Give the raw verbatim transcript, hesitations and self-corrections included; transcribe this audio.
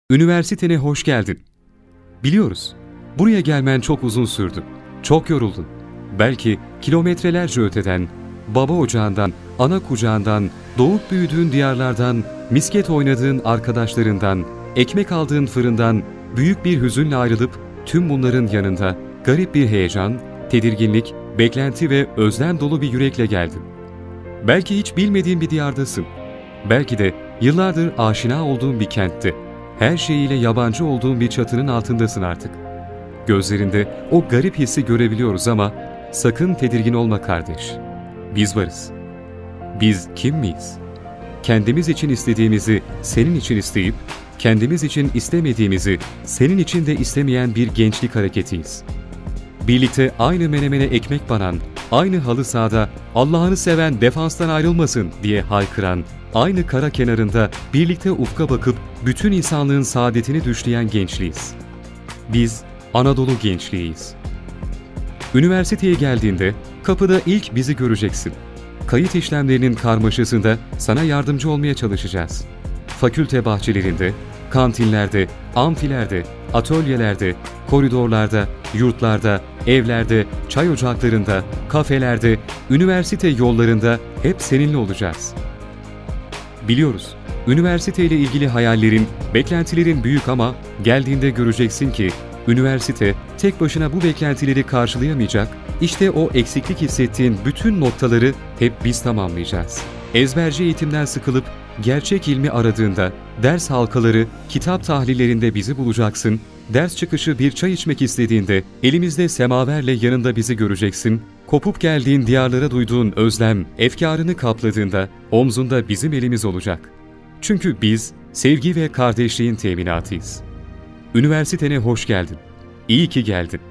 Üniversitene hoş geldin. Biliyoruz, buraya gelmen çok uzun sürdü. Çok yoruldun. Belki kilometrelerce öteden, baba ocağından, ana kucağından, doğup büyüdüğün diyarlardan, misket oynadığın arkadaşlarından, ekmek aldığın fırından, büyük bir hüzünle ayrılıp tüm bunların yanında garip bir heyecan, tedirginlik, beklenti ve özlem dolu bir yürekle geldin. Belki hiç bilmediğin bir diyardasın. Belki de yıllardır aşina olduğun bir kentte, her şeyiyle yabancı olduğun bir çatının altındasın artık. Gözlerinde o garip hissi görebiliyoruz ama sakın tedirgin olma kardeş. Biz varız. Biz kim miyiz? Kendimiz için istediğimizi senin için isteyip, kendimiz için istemediğimizi senin için de istemeyen bir gençlik hareketiyiz. Birlikte aynı menemene ekmek banan, aynı halı sahada Allah'ını seven defanstan ayrılmasın diye haykıran, aynı kara kenarında birlikte ufka bakıp bütün insanlığın saadetini düşleyen gençliğiz. Biz Anadolu gençliğiyiz. Üniversiteye geldiğinde kapıda ilk bizi göreceksin. Kayıt işlemlerinin karmaşasında sana yardımcı olmaya çalışacağız. Fakülte bahçelerinde, kantinlerde, amfilerde, atölyelerde, koridorlarda, yurtlarda, evlerde, çay ocaklarında, kafelerde, üniversite yollarında hep seninle olacağız. Biliyoruz, üniversiteyle ilgili hayallerin, beklentilerin büyük ama geldiğinde göreceksin ki üniversite tek başına bu beklentileri karşılayamayacak, işte o eksiklik hissettiğin bütün noktaları hep biz tamamlayacağız. Ezberci eğitimden sıkılıp gerçek ilmi aradığında ders halkaları, kitap tahlillerinde bizi bulacaksın, ders çıkışı bir çay içmek istediğinde elimizde semaverle yanında bizi göreceksin, kopup geldiğin diyarlara duyduğun özlem, efkarını kapladığında omzunda bizim elimiz olacak. Çünkü biz sevgi ve kardeşliğin teminatıyız. Üniversitene hoş geldin. İyi ki geldin.